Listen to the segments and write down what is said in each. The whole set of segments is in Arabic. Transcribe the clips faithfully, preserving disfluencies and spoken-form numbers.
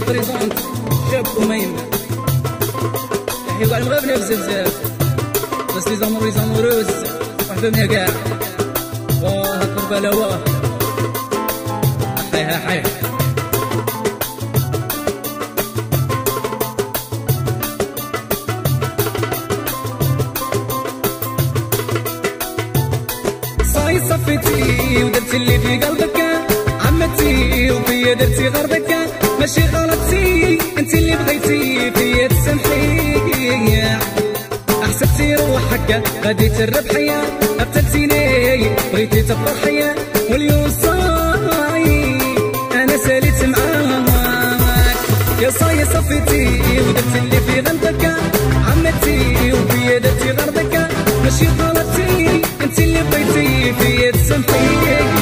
بريزونت شاب وميم يحيوا على المغابنة بزاف بس لي زامور لي زاموروز وحدهم يا كاع واه كربلاء واه حيها حي صاي صفيتي ودرتي اللي في قلبك عمتي وفيا درتي غربك ماشي غلطتي انت اللي بغيتي فيا تسامحي حسبتي روحك غادي تربحي قتلتيني بغيتي تفرحي واليوم صاي انا ساليت معاك يا صاي صفيتي ودرتي اللي في قلبك عمتي وفيا درتي غربك ماشي غلطتي انت اللي بغيتي فيا تسامحي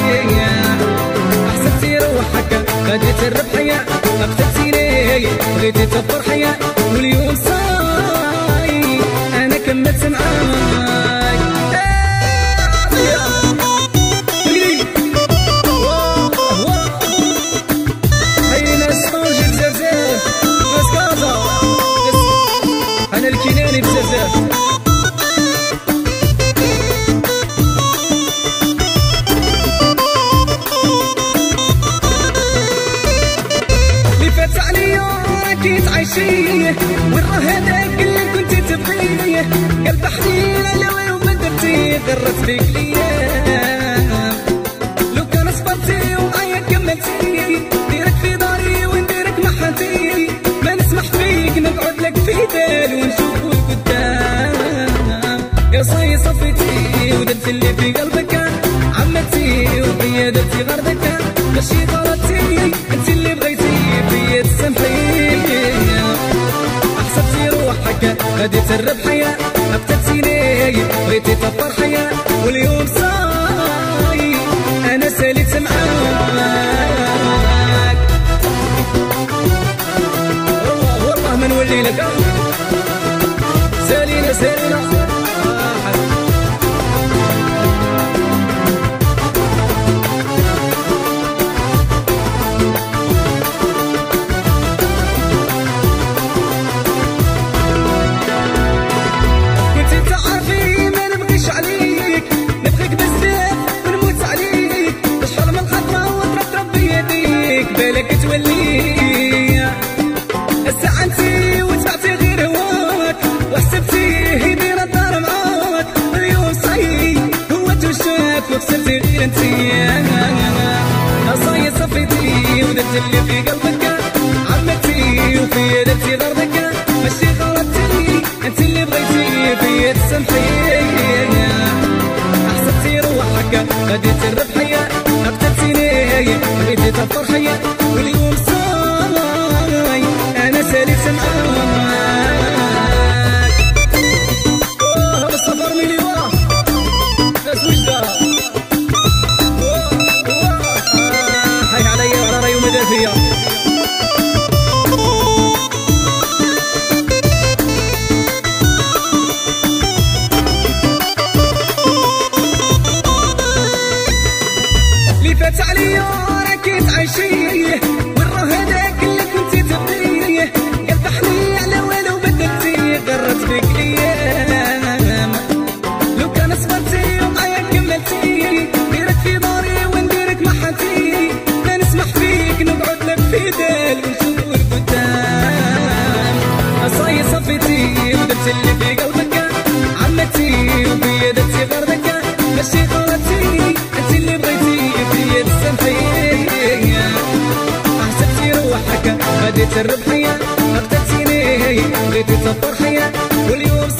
حسبتي روحك غادي تربحي قتلتيني بغيتي تفرحي واليوم صاي انا كملت معاك هاي ناس طنجي بزاف ناس كازا انا الكيناني بزاف تعيشيه ورا هذاك اللي كنت تبغيه قلب حنين لو ما درتي غرت بيك ليام لو كان صبرتي ومعايا كملتي ديرك في داري ونديرك محاتي ما نسمح فيك نقعد لك في دال ونشوفو قدام يا صاي صفيتي ودرتي اللي في قلبك عمتي وفيا درتي غربك ماشي غلطتي انت اللي بغيتي فيا تسامحي غادي تربحي قتلتيني بغيتي تفرحي واليوم صاي انا ساليت معاك والله والله ما نولي لك سالينا سالينا بالك تولي استعنتي وتبعتي غير هواك وحسبتي يدير الدار معاك اليوم صاي هو توشاك وخسرتي غير انتي صاي صفيتي ودرتي اللي في قلبك عمتي وفيا درتي غربك ماشي غلطتي انت اللي بغيتي فيا تسامحي حسبتي روحك غادي تربحي قتلتيني بغيتي تفرحي واليوم صاي انا ساليت معاك اوه السفر ملي ورا ناس وجده هاي عليا وعلى راي ومدار فيا اللي فات عليا راكي تعيشيه ورا هذاك اللي كنت تبغيه قلب حنين على والو بدلتي غرت بك ايام لو كان صبرتي ومعايا كملتي ديرك في داري ونديرك محاتي ما نسمح فيك نقعد لك في دال ونشوفو القدام صاي صفيتي ودرتي اللي في قلبك عمتي وفيا درتي غربك ماشي غلطتي انت اللي بغيتي فيا تسامحي حسبتي روحك غادي تربحي قتلتيني بغيتي تفرحي واليوم